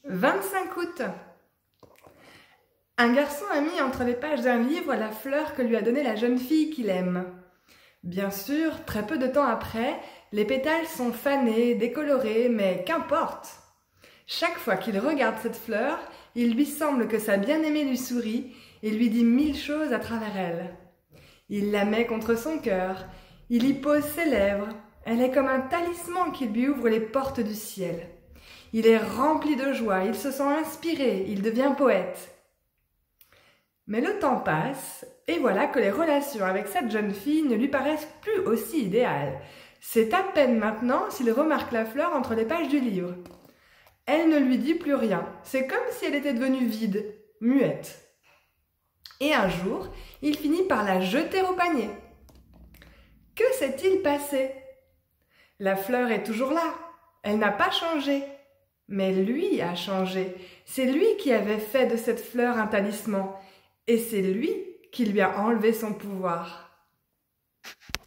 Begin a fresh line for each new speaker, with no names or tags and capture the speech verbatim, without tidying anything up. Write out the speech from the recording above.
vingt-cinq août. Un garçon a mis entre les pages d'un livre la fleur que lui a donnée la jeune fille qu'il aime. Bien sûr, très peu de temps après, les pétales sont fanés, décolorés, mais qu'importe! Chaque fois qu'il regarde cette fleur, il lui semble que sa bien-aimée lui sourit et lui dit mille choses à travers elle. Il la met contre son cœur, il y pose ses lèvres, elle est comme un talisman qui lui ouvre les portes du ciel. Il est rempli de joie, il se sent inspiré, il devient poète. Mais le temps passe, et voilà que les relations avec cette jeune fille ne lui paraissent plus aussi idéales. C'est à peine maintenant s'il remarque la fleur entre les pages du livre. Elle ne lui dit plus rien, c'est comme si elle était devenue vide, muette. Et un jour, il finit par la jeter au panier. Que s'est-il passé? La fleur est toujours là, elle n'a pas changé. Mais lui a changé, c'est lui qui avait fait de cette fleur un talisman, et c'est lui qui lui a enlevé son pouvoir.